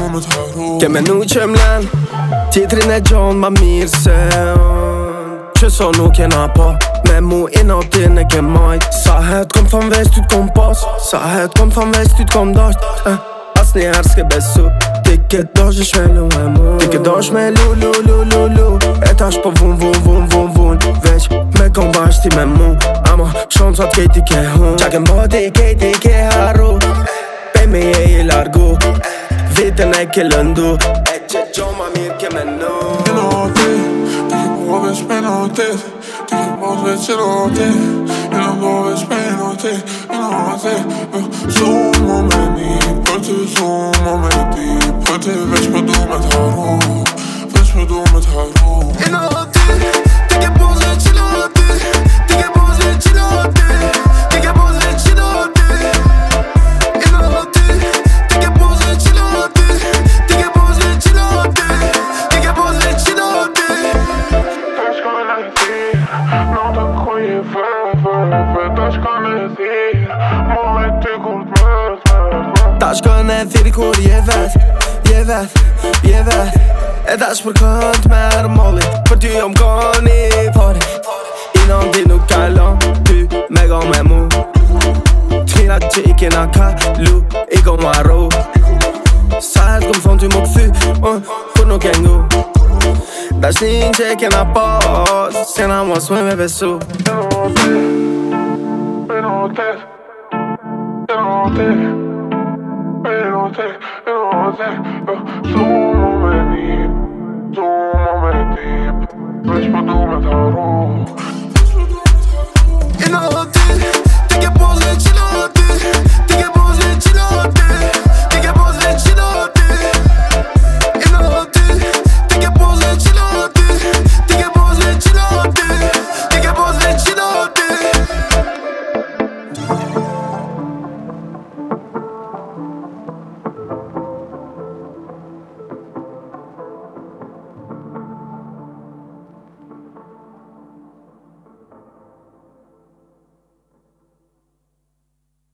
du me t'harru Ke me nu që m'len Tjetrin e gjon ma mirë se Që so nuk jena pa Me mu INATI në ke majt Sa het kom thon veç ty t'kom pas Sa het kom thon veç ty t'kom dasht As njerë s'ke besu Ti ke dash me lu e mu Ti ke dash me lu E tash po vun Veç me kom bash ti me mu Ama shancat kejti ke hun Qa ke mbati kejti ke harru Pe me je i largu Vitën e ke lëndu E që gjo ma mirë ke me nu INATI, ti ke po veç me INATI Ti ke po veç INATI po veç me INATI Zoom më me një Për ty zoom më me ti Për ty veç me du me t'harru Veç me du me t'harru INATI, ti ke po veç INATI Ti ke po veç INATI Ti ke po veç INATI INATI, ti ke po veç INATI Ti ke po veç INATI Ti ke po veç INATI Ta shkon e thirë Në të kuj e fe Ta shkon e thirë Mo me ty kur t'mërë Ta shkon e thirë kur je vet E tash për kënd merë molli Për ty jom koni pari INATI nuk kalon ty me go me mu T'mira që i kena kalu I go marru Sa het kom thon ty më këthy Kur nuk e ngu Dashnin që e kena pas S'jena mos me besu Zoom më me një Zoom më me tip Veç me du me t'harru INATI